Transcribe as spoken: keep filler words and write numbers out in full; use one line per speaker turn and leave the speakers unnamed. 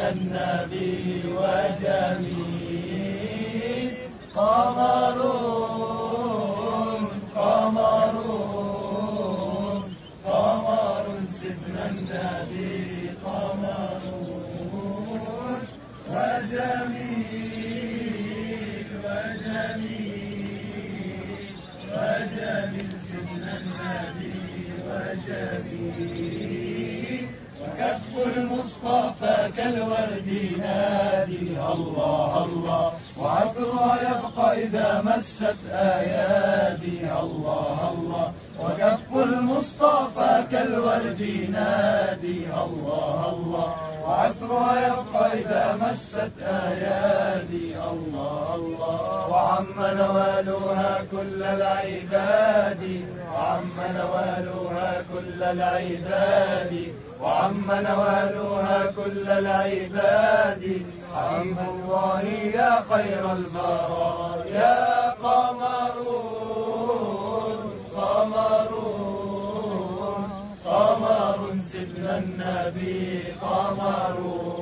سيدنا النبي وجميل. قمرون قمرون قمر سيدنا النبي قمرون وجميل وجميل وجميل سيدنا النبي وجميل. وكف المصطفى كالورد نادي الله الله، وعطرها يبقى إذا مست أيادي الله الله. وكف المصطفى كالورد نادي الله الله، وعطرها يبقى إذا مست أيادي الله الله. وعم نوالها كل العباد، وعم نوالها كل العباد، وعم نوالها كل العباد. حبيب الله يا خير البرايا. قمرون قمرون قمر سيدنا النبي قمرون.